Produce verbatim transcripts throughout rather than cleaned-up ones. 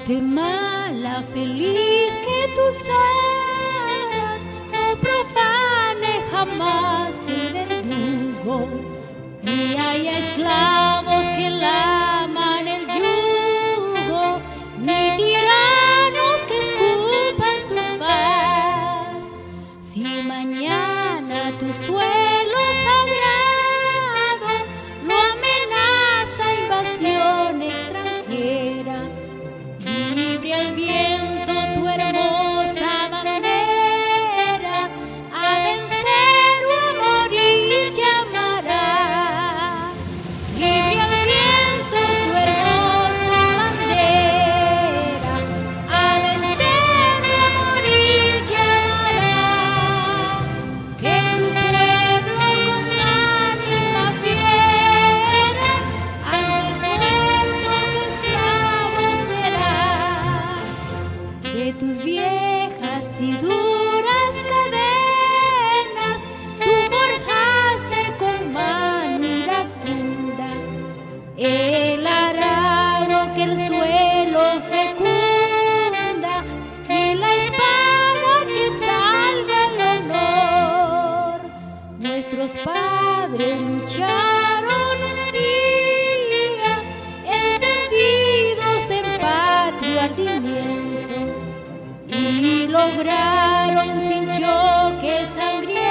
Guatemala feliz, que tus alas no profane jamás el verdugo, ni haya esclavos que laman el yugo, ni tiranos que escupan tu paz. Si mañana tu suelo sagrado lo amenaza invasión extranjera, libre al viento tu hermosa bandera, a vencer o a morir llamará. Libre al viento tu hermosa bandera, a vencer o a morir llamará. Que tu pueblo con ánima fiera, antes muerto que esclavo será. De tus viejas y duras cadenas tú forjaste con mano iracunda el arado que el suelo fecunda, y la espada que salva el honor. Nuestros padres lucharon un día, encendidos en patrio ardimiento, y lograron sin choque sangriento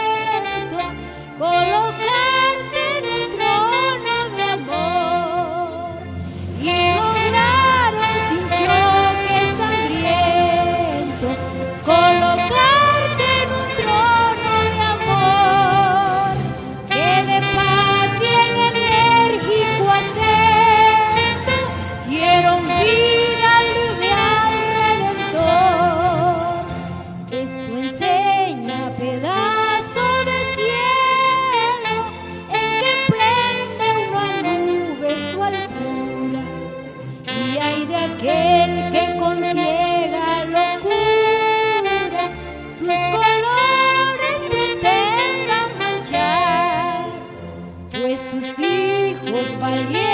colocarte en un trono de amor. Y lograron sin choque sangriento colocarte en un trono de amor, que de patria en enérgico acento dieron vida al ideal redentor. Esto enseña pedazo de cielo en que prende una nube su altura, y hay de aquel que con ciega locura sus colores pretenda manchar, pues tus hijos valieron